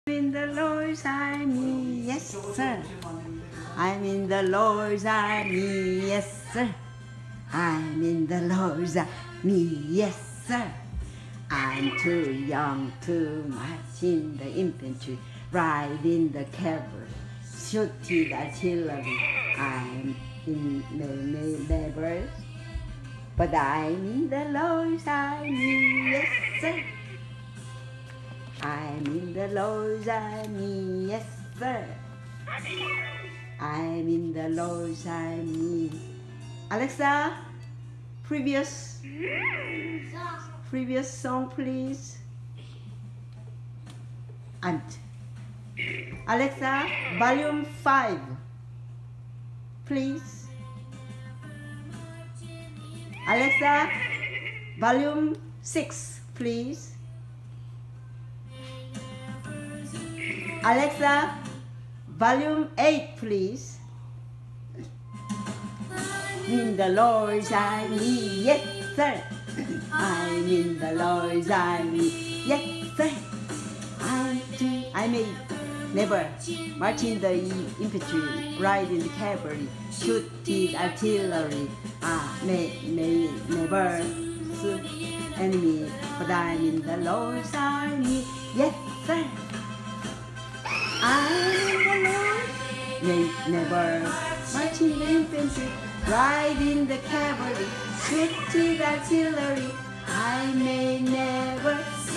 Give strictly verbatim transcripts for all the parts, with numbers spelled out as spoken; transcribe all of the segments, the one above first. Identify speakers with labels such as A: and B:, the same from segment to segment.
A: in the Lord's army, yes sir. I'm in the Lord's army, yes sir. I'm in the Lord's army, yes sir. I'm too young to march in the infantry, ride in the cavalry, shoot the artillery. I'm in the neighbors, but I'm in the Lord's army, yes sir. I'm in the Lord's army, yes sir. I'm in the Lord's army. Alexa, previous previous song please. And Alexa, volume five please. Alexa, volume six please. Alexa, volume eight please. In the Lord's army, yes sir. I'm in the Lord's army, yes sir. I, I may never march in the infantry, ride in the cavalry, shoot the artillery. I may, may never shoot enemy, but I'm in the Lord's army, yes sir. I'm in the Lord, may never march in the infantry, ride in the cavalry, shoot the artillery. I may never,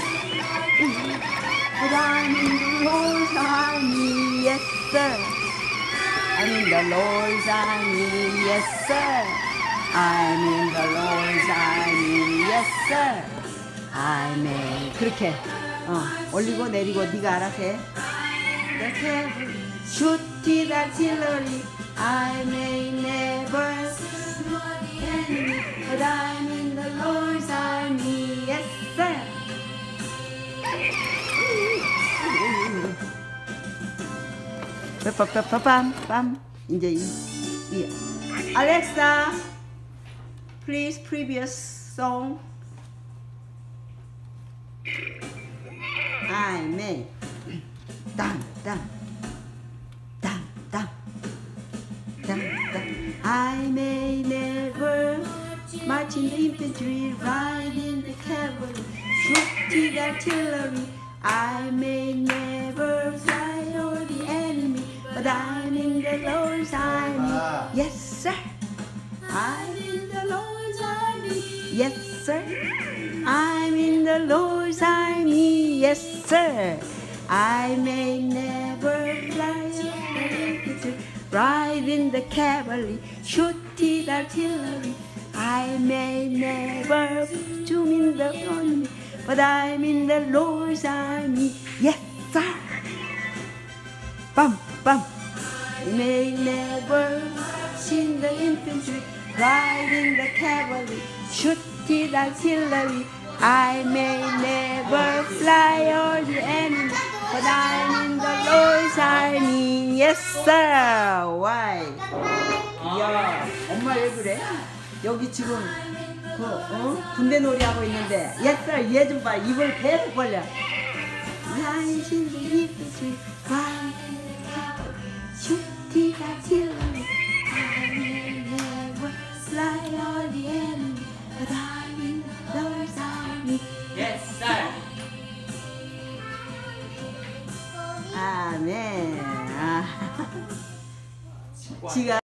A: but I'm in the Lord's army, yes sir. I'm in the Lord's army, yes sir. I'm in the Lord's army, yes sir. I may 그렇게 어, 올리고 내리고 네가 알아서 해. The cavalry, shoot the artillery. I may never enemy, but I'm in the Lord's army, yes sir. 빰빰빰빰. 이제 이, 이 Alexa, please previous song. I may. Dun, dun, dun, dun, dun, dun. I may never march in the infantry, ride in the cavalry, shoot the artillery. I may never fly over the enemy, but I'm in the Lord's army, yes sir. I'm in the Lord's army, yes sir. I'm in the Lord's army, yes sir. I may never fly over the ride in the cavalry, shoot the artillery. I may never zoom in the enemy, but I'm in the Lord's army, yes sir. Bum bum. I may never see the infantry, ride in the cavalry, shoot the artillery. I may never fly over the enemy, but I'm in the Lord's army, yes sir. Why? 야, 엄마 왜 그래? 여기 지금 그 어? 군대 놀이 하고 있는데, yes sir, 얘 좀 봐. 입을 계속 벌려. Rise in the infantry, ride in the cavalry, shoot the artillery. I may never fly over the enemy, but I'm in the Lord's army, yes sir. 아멘. 아. 지가